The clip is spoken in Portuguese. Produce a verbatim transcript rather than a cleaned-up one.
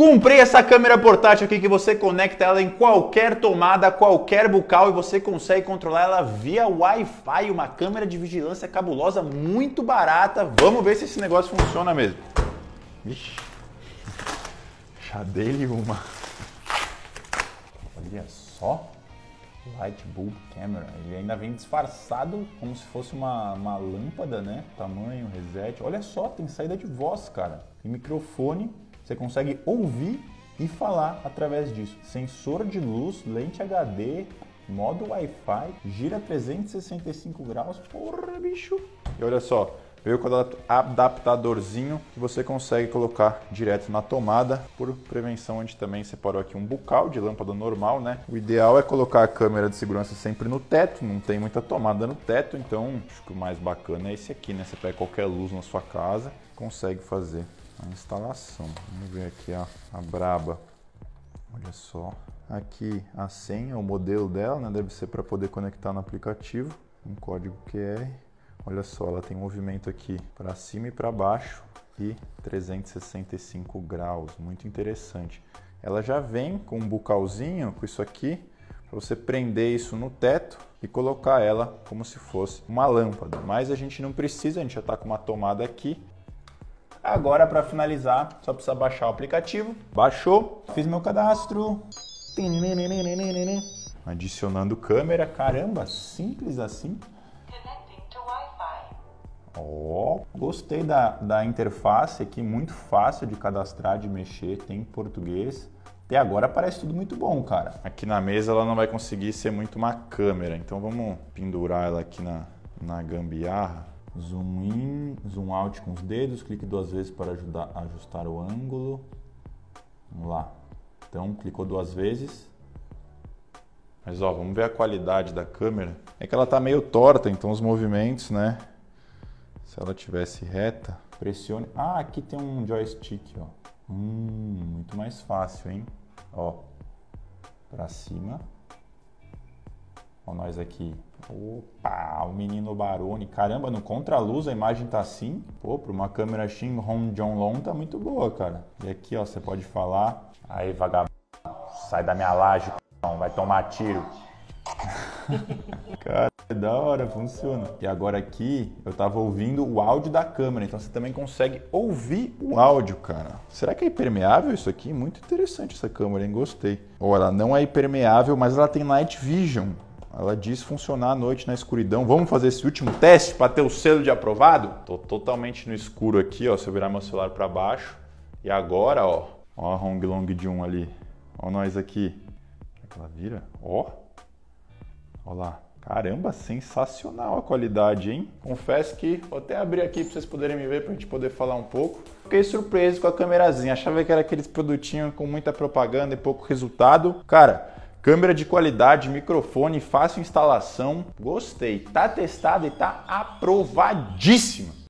Comprei essa câmera portátil aqui que você conecta ela em qualquer tomada, qualquer bucal e você consegue controlar ela via Wi-Fi. Uma câmera de vigilância cabulosa, muito barata. Vamos ver se esse negócio funciona mesmo. Vixe, já dei-lhe uma. Olha só. Light bulb camera. Ele ainda vem disfarçado como se fosse uma, uma lâmpada, né? Tamanho, reset. Olha só, tem saída de voz, cara. Tem microfone. Você consegue ouvir e falar através disso. Sensor de luz, lente H D, modo Wi-Fi, gira trezentos e sessenta e cinco graus. Porra, bicho! E olha só, veio com o adaptadorzinho que você consegue colocar direto na tomada. Por prevenção, a gente também separou aqui um bucal de lâmpada normal, né? O ideal é colocar a câmera de segurança sempre no teto. Não tem muita tomada no teto, então acho que o mais bacana é esse aqui, né? Você pega qualquer luz na sua casa, consegue fazer a instalação. Vamos ver aqui a, a braba. Olha só. Aqui a senha, o modelo dela, né? Deve ser para poder conectar no aplicativo. Um código Q R. Olha só, ela tem movimento aqui para cima e para baixo e trezentos e sessenta e cinco graus. Muito interessante. Ela já vem com um bucalzinho com isso aqui para você prender isso no teto e colocar ela como se fosse uma lâmpada. Mas a gente não precisa, a gente já está com uma tomada aqui. Agora, para finalizar, só precisa baixar o aplicativo. Baixou, fiz meu cadastro. Adicionando câmera. Caramba, simples assim. Ó, oh, gostei da, da interface aqui, muito fácil de cadastrar, de mexer, tem português. Até agora parece tudo muito bom, cara. Aqui na mesa ela não vai conseguir ser muito uma câmera, então vamos pendurar ela aqui na, na gambiarra. Zoom in, zoom out com os dedos, clique duas vezes para ajudar, ajustar o ângulo. Vamos lá. Então, clicou duas vezes. Mas ó, vamos ver a qualidade da câmera. É que ela tá meio torta, então os movimentos, né? Se ela tivesse reta, pressione. Ah, aqui tem um joystick, ó. Hum, muito mais fácil, hein? Ó, pra cima. Ó, nós aqui. Opa, o menino Barone. Caramba, no contraluz a imagem tá assim. Pô, pra uma câmera Shin Hong John Long tá muito boa, cara. E aqui, ó, você pode falar. Aí, vagabundo, sai da minha laje, c****, vai tomar tiro. Cara, é da hora, funciona. E agora aqui, eu tava ouvindo o áudio da câmera, então você também consegue ouvir o áudio, cara. Será que é impermeável isso aqui? Muito interessante essa câmera, hein? Gostei. Ou ela não é impermeável, mas ela tem Night Vision. Ela diz funcionar à noite na escuridão. Vamos fazer esse último teste para ter o selo de aprovado? Tô totalmente no escuro aqui, ó. Se eu virar meu celular para baixo. E agora, ó. Ó a Hong Long Jun ali. Ó nós aqui. Como é que ela vira? Ó. Ó lá. Caramba, sensacional a qualidade, hein? Confesso que vou até abrir aqui para vocês poderem me ver, para a gente poder falar um pouco. Fiquei surpreso com a câmerazinha. Achava que era aqueles produtinhos com muita propaganda e pouco resultado. Cara, câmera de qualidade, microfone, fácil instalação. Gostei. Tá testada e tá aprovadíssima.